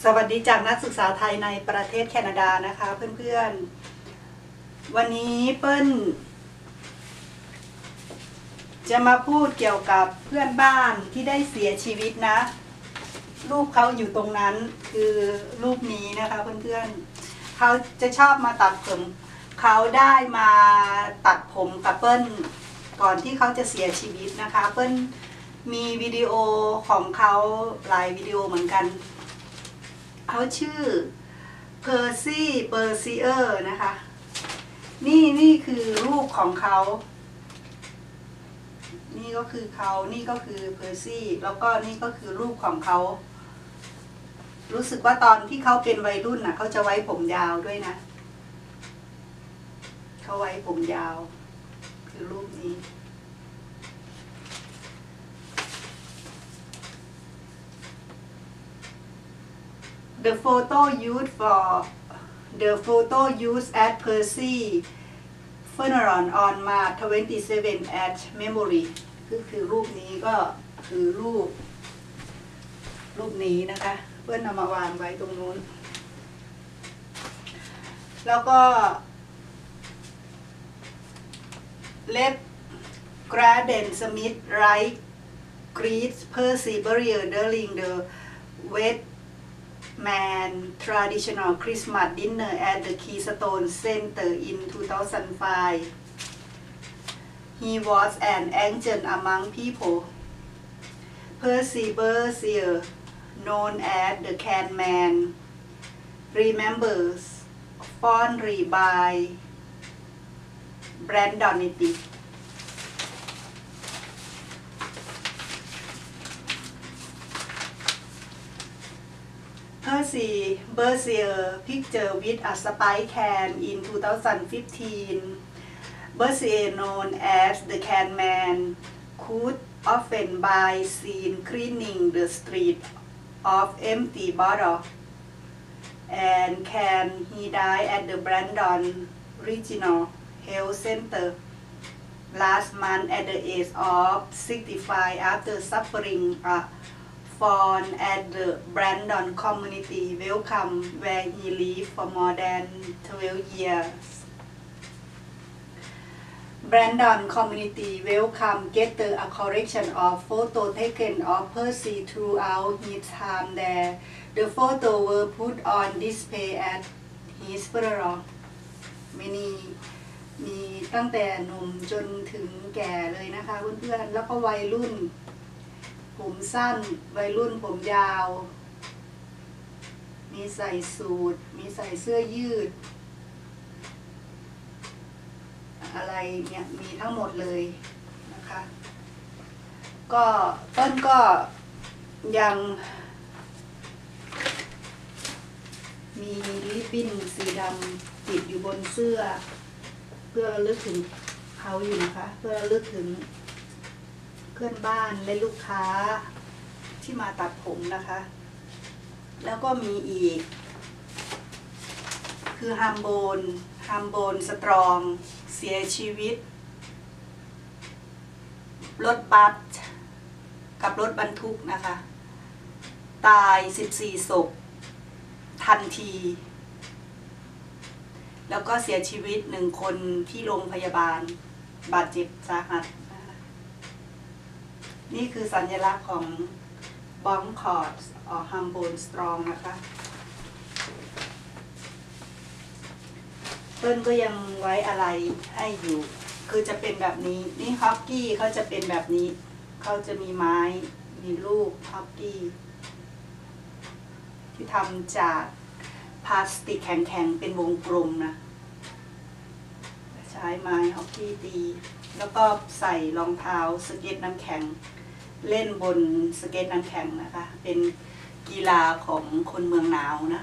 วัสดีจากนักศึกษาไทยในประเทศแคนาดานะคะเพื่อนๆวันนี้เปิ้ลจะมาพูดเกี่ยวกับเพื่อนบ้านที่ได้เสียชีวิตนะรูปเขาอยู่ตรงนั้นคือรูปนี้นะคะเพื่อนๆเขาจะชอบมาตัดผมเขาได้มาตัดผมกับเปิ้ลก่อนที่เขาจะเสียชีวิตนะคะเปิ้ลมีวิดีโอของเขาหลายวิดีโอเหมือนกันเขาชื่อเพอร์ซี่เบอร์ซีเออร์นะคะนี่คือรูปของเขานี่ก็คือเขานี่ก็คือเพอร์ซี่แล้วก็นี่ก็คือรูปของเขารู้สึกว่าตอนที่เขาเป็นวัยรุ่นน่ะเขาจะไว้ผมยาวด้วยนะเขาไว้ผมยาวคือรูปนี้The photo used at Percy funeral on March 27 at Memory คือรูปนี้ก็คือรูปนี้นะคะเพื่อนนำมาวางไว้ตรงนู้นแล้วก็เล็บ Graden Smith Wright greets Percy burial during the Westman traditional Christmas dinner at the Keystone Center in 2005. He was an angel among people. Percy Bercier, known as the Can-Man, remembers fondly by Brandon Nitti.Percy Bercier picture with a spy can in 2015. Bercier, known as the Can-Man, could often be seen cleaning the street of empty bottles and can he died at the Brandon Regional Health Center last month at the age of 65 after suffering a fall at the Brandon Community Welcome where he lived for more than 12 years. Brandon Community Welcome gathered a collection of photos taken of Percy throughout his time there. The photos were put on display at his funeral. มีตั้งแต่หนุ่มจนถึงแก่เลยนะคะเพื่อนๆแล้วก็วัยรุ่นผมสั้นวัยรุ่นผมยาวมีใส่สูทมีใส่เสื้อยืดอะไรเนี่ยมีทั้งหมดเลยนะคะก็ต้นก็ยังมีริบบิ้นสีดำติดอยู่บนเสื้อเพื่อระลึกถึงเขาอยู่นะคะเพื่อระลึกถึงเพื่อนบ้านและลูกค้าที่มาตัดผมนะคะแล้วก็มีอีกคือฮัมโบนสตรองเสียชีวิตรถบัสกับรถบรรทุกนะคะตาย14ศพทันทีแล้วก็เสียชีวิต1คนที่โรงพยาบาลบาดเจ็บสาหัสนี่คือสัญลักษณ์ของบองคอร์ดฮัมโบนสตรองนะคะเปิ้ลก็ยังไว้อะไรให้อยู่คือจะเป็นแบบนี้นี่ฮอกกี้เขาจะเป็นแบบนี้เขาจะมีไม้มีลูกฮอกกี้ที่ทำจากพลาสติกแข็งๆเป็นวงกลมนะใช้ไม้ฮอกกี้ตีแล้วก็ใส่รองเท้าสเก็ตน้ำแข็งเล่นบนสเก็ตน้ำแข็งนะคะเป็นกีฬาของคนเมืองหนาวนะ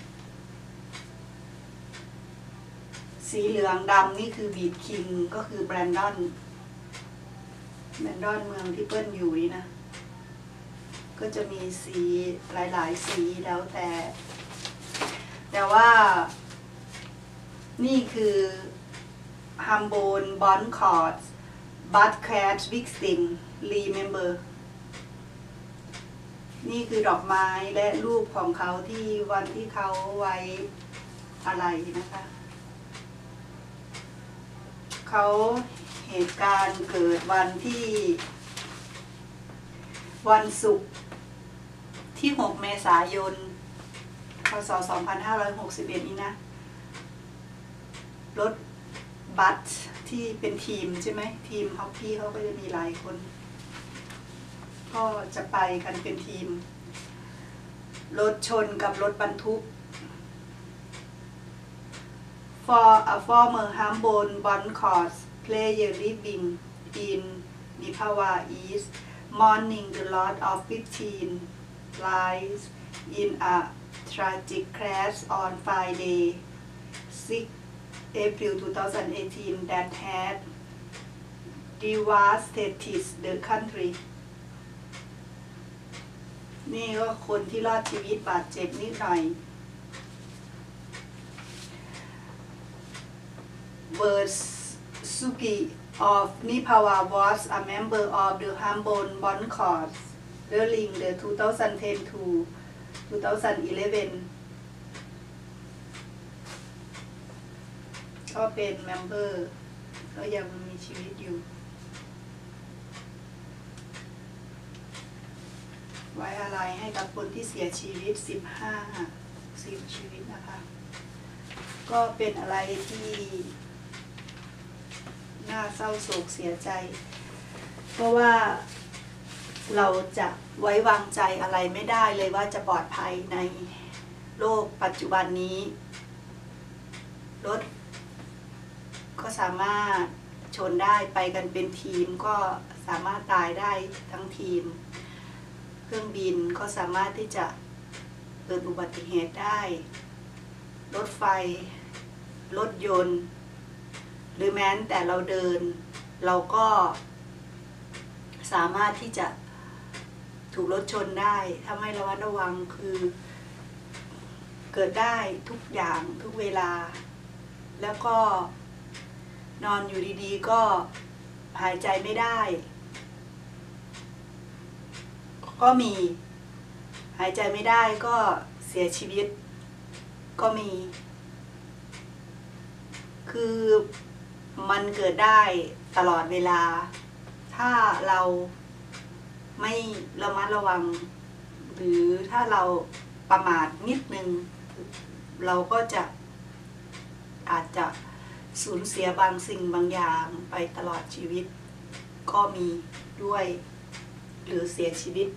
สีเหลืองดำนี่คือบีทคิงก็คือแบรนดอนเมืองที่เปิ้ลอยู่นี่นะก็จะมีสีหลายๆสีแล้วแต่ว่านี่คือฮัมโบนบอนคอร์ดบัตแคทวิกซิงรีเมมเบอร์นี่คือดอกไม้และรูปของเขาที่วันที่เขาไว้อะไรนะคะ เขาเหตุการณ์เกิดวันที่วันศุกร์ที่ 6 เมษายน พ.ศ. 2561 นี้นะ รถบัสที่เป็นทีมใช่ไหม ทีมฮอกกี้เขาก็จะมีหลายคน ก็จะไปกันเป็นทีม รถชนกับรถบรรทุก For a former Hamburg Boncourt player living in Nipawa East, mourning the loss of 15 lives in a tragic crash on Friday, 6 April 2018 that had devastated the country. นี่ก็คนที่รอดชีวิตบาดเจ็บนิดหน่อย Versuki of Nipawa was a member of the Hamburg Boncourt during the 2010 to 2011 ก็เป็นเมมเบอร์ก็ยังมีชีวิตอยู่ ไว้อะไรให้กับคนที่เสียชีวิต10 ชีวิตนะคะ ก็เป็นอะไรที่น่าเศร้าโศกเสียใจ เพราะว่าเราจะไว้วางใจอะไรไม่ได้เลยว่าจะปลอดภัยในโลกปัจจุบันนี้ รถก็สามารถชนได้ไปกันเป็นทีมก็สามารถตายได้ทั้งทีม เครื่องบินก็สามารถที่จะเกิดอุบัติเหตุได้ รถไฟ รถยนต์ หรือแม้แต่เราเดิน เราก็สามารถที่จะถูกรถชนได้ถ้าไม่ระมัดระวังคือเกิดได้ทุกอย่างทุกเวลา แล้วก็นอนอยู่ดีๆก็หายใจไม่ได้ก็มีหายใจไม่ได้ก็เสียชีวิตก็มี คือมันเกิดได้ตลอดเวลา ถ้าเราไม่ระมัดระวัง หรือถ้าเราประมาทนิดนึงเราก็จะอาจจะสูญเสียบางสิ่งบางอย่างไปตลอดชีวิตก็มีด้วยหรือเสียชีวิต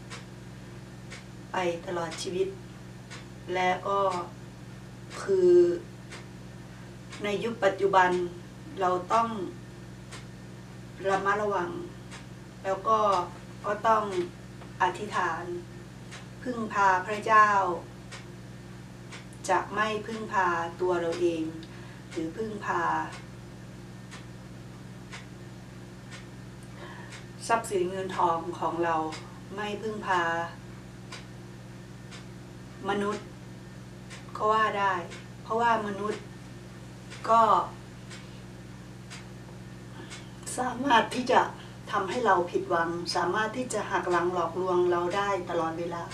ไปตลอดชีวิตและก็คือในยุคปัจจุบันเราต้องระมัดระวังแล้วก็ต้องอธิษฐานพึ่งพาพระเจ้าจะไม่พึ่งพาตัวเราเองหรือพึ่งพาทรัพย์สินเงินทองของเราไม่พึ่งพามนุษย์ก็ว่าได้เพราะว่ามนุษย์ก็สามารถที่จะทำให้เราผิดหวังสามารถที่จะหักหลังหลอกลวงเราได้ตลอดเวลา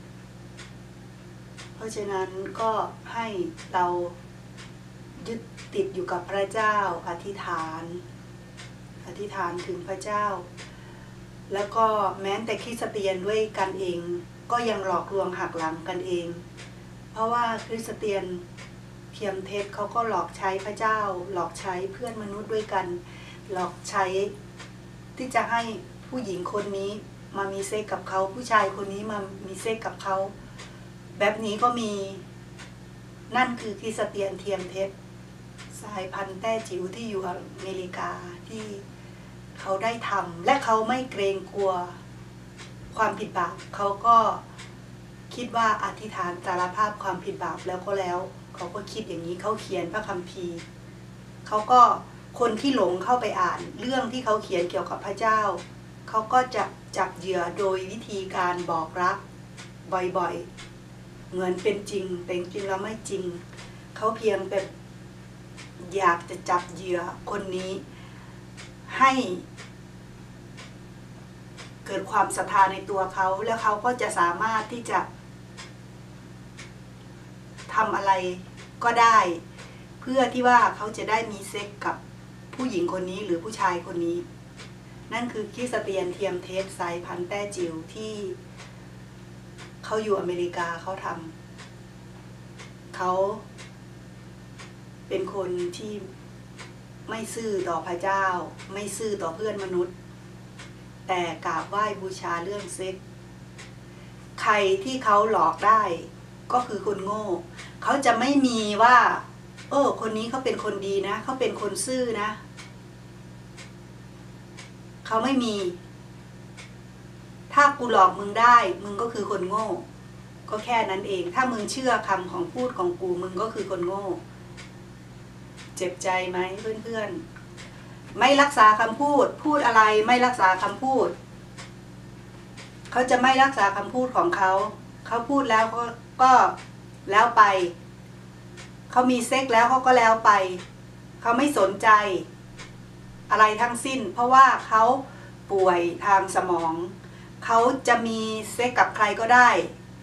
เพราะฉะนั้นก็ให้เรายึดติดอยู่กับพระเจ้าอธิษฐานถึงพระเจ้าแล้วก็แม้แต่คริสเตียนด้วยกันเองก็ยังหลอกลวงหักหลังกันเองเพราะว่าคริสเตียนเทียมเท็จเขาก็หลอกใช้พระเจ้าหลอกใช้เพื่อนมนุษย์ด้วยกันหลอกใช้ที่จะให้ผู้หญิงคนนี้มามีเซ็กกับเขาผู้ชายคนนี้มามีเซ็กกับเขาแบบนี้ก็มีนั่นคือคริสเตียนเทียมเท็จสายพันธุ์แต้จิ๋วที่อยู่อเมริกาที่เขาได้ทำและเขาไม่เกรงกลัวความผิดบาปเขาก็คิดว่าอธิษฐานสารภาพความผิดบาปแล้วก็แล้วเขาก็คิดอย่างนี้เขาเขียนพระคัมภีร์เขาก็คนที่หลงเข้าไปอ่านเรื่องที่เขาเขียนเกี่ยวกับพระเจ้าเขาก็จะจับเหยื่อโดยวิธีการบอกรักบ่อยๆเหมือนเป็นจริงแต่จริงแล้วไม่จริงเขาเพียงแต่อยากจะจับเหยื่อคนนี้ให้เกิดความศรัทธาในตัวเขาแล้วเขาก็จะสามารถที่จะทำอะไรก็ได้เพื่อที่ว่าเขาจะได้มีเซ็กกับผู้หญิงคนนี้หรือผู้ชายคนนี้นั่นคือคริสเตียนเทียมเทสสายพันธุ์แต้จิ๋วที่เขาอยู่อเมริกาเขาทำเขาเป็นคนที่ไม่ซื่อต่อพระเจ้าไม่ซื่อต่อเพื่อนมนุษย์แต่กราบไหว้บูชาเรื่องเซ็กใครที่เขาหลอกได้ก็คือคนโง่เขาจะไม่มีว่าคนนี้เขาเป็นคนดีนะเขาเป็นคนซื่อนะเขาไม่มีถ้ากูหลอกมึงได้มึงก็คือคนโง่ก็แค่นั้นเองถ้ามึงเชื่อคำของพูดของกูมึงก็คือคนโง่เจ็บใจไหมเพื่อนๆไม่รักษาคำพูดพูดอะไรไม่รักษาคำพูดเขาจะไม่รักษาคำพูดของเขาเขาพูดแล้วก็แล้วไปเขามีเซ็กแล้วเขาก็แล้วไปเขาไม่สนใจอะไรทั้งสิ้นเพราะว่าเขาป่วยทางสมองเขาจะมีเซ็กกับใครก็ได้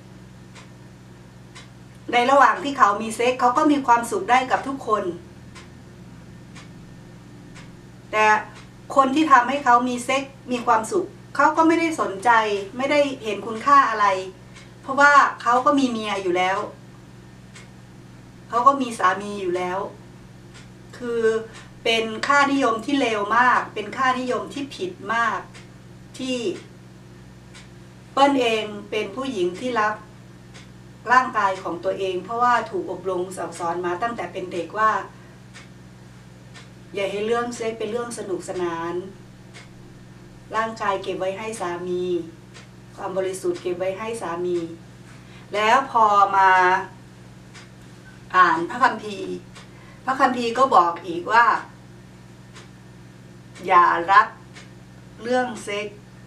ในระหว่างที่เขามีเซ็กเขาก็มีความสุขได้กับทุกคนแต่คนที่ทำให้เขามีเซ็กมีความสุขเขาก็ไม่ได้สนใจไม่ได้เห็นคุณค่าอะไรเพราะว่าเขาก็มีเมียอยู่แล้วเขาก็มีสามีอยู่แล้วคือเป็นค่านิยมที่เลวมากเป็นค่านิยมที่ผิดมากที่เปิ้ลเองเป็นผู้หญิงที่รักร่างกายของตัวเองเพราะว่าถูกอบรมสั่งสอนมาตั้งแต่เป็นเด็กว่าอย่าให้เรื่องเซ็กเป็นเรื่องสนุกสนานร่างกายเก็บไว้ให้สามีความบริสุทธิ์เก็บไว้ให้สามีแล้วพอมาอ่านพระคัมภีร์ก็บอกอีกว่าอย่ารักเรื่องเซ็ก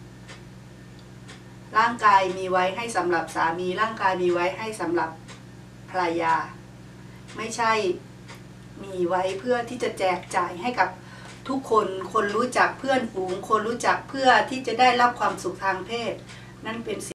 ร่างกายมีไว้ให้สำหรับสามีร่างกายมีไว้ให้สำหรับภรรยาไม่ใช่มีไว้เพื่อที่จะแจกจ่ายให้กับทุกคนคนรู้จักเพื่อนฝูงคนรู้จักเพื่อที่จะได้รับความสุขทางเพศนั่นเป็น